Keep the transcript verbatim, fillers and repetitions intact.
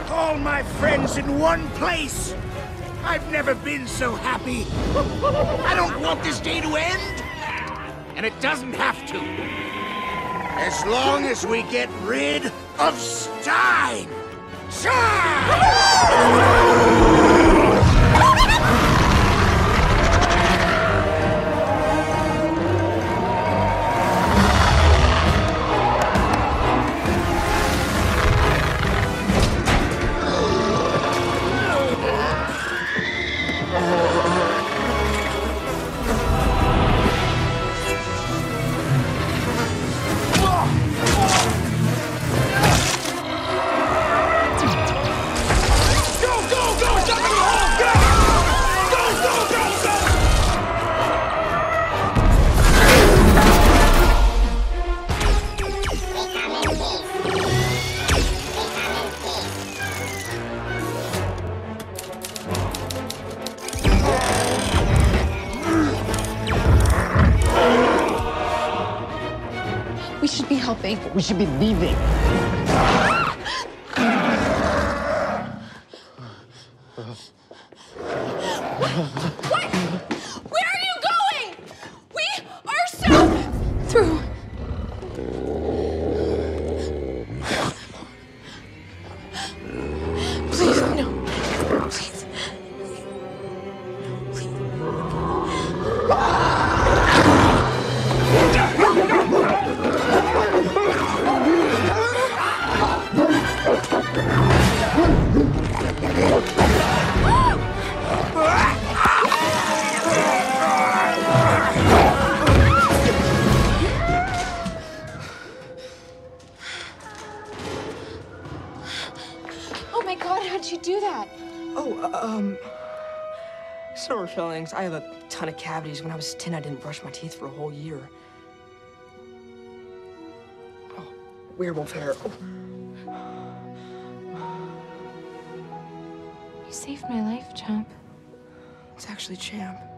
All my friends in one place! I've never been so happy. I don't want this day to end, and it doesn't have to. As long as we get rid of Stein! Stein! We should be helping. We should be leaving. What? Where are you going? We are so... Through. Please, no. Please. Please. Oh my God, how'd you do that? Oh, uh, um, summer fillings. I have a ton of cavities. When I was ten, I didn't brush my teeth for a whole year. Oh, werewolf hair. Oh. You saved my life, champ. It's actually Champ.